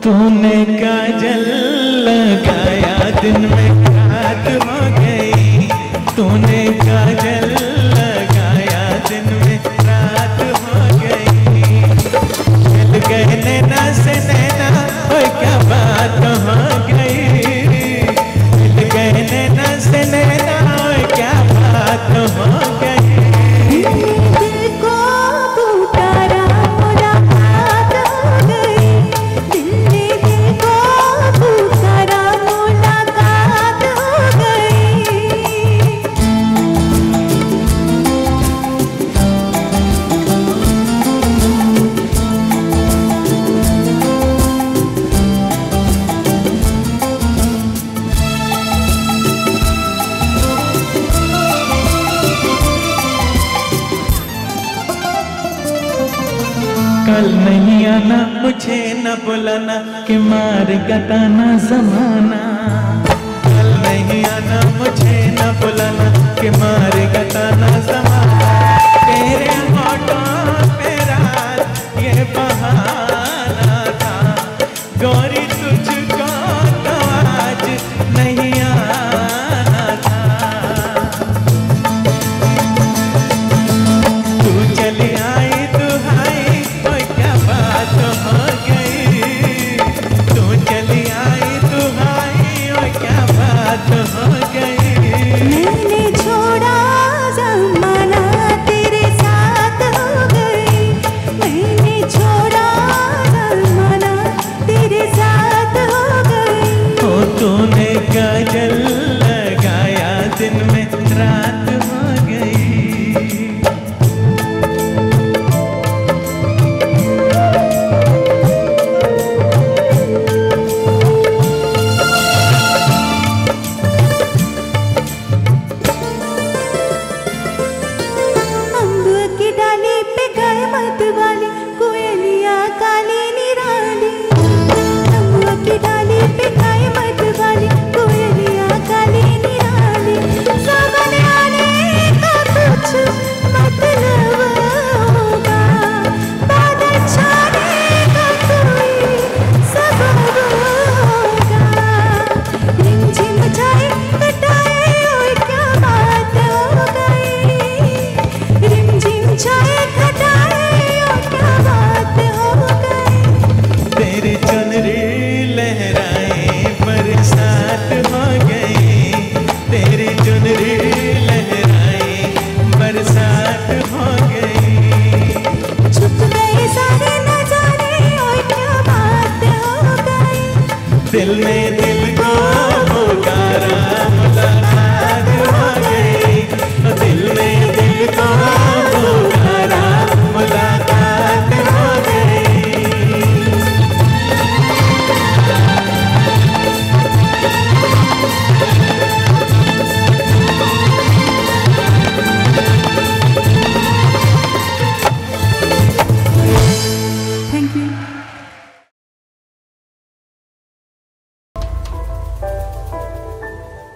तूने काजल लगाया दिन में रात हो गई, तूने काजल लगाया दिन में रात हो गई। मिल गए नैना से नैना, ओए क्या बात हो गई। मिल गए नैना से नैना, ओए क्या बात हो गई। कल नहीं आना, मुझे न बुलाना कि मार गताना ज़माना। कल नहीं आना, मुझे न बुलाना कि मार गताना ज़माना। तेरे होठों पे रात ये बहाना था, गोरी तुझको तो आज नहीं आना था। तू चली आई हो गई, तू चली आई तू आई, और क्या बात हो गई। मैंने छोड़ा ज़माना तेरे साथ हो गई, मैंने छोड़ा ज़माना तेरे साथ हो गई। ओ तूने काजल लगाया दिन में रात हो गई। दिल ने दिल को पुकारा।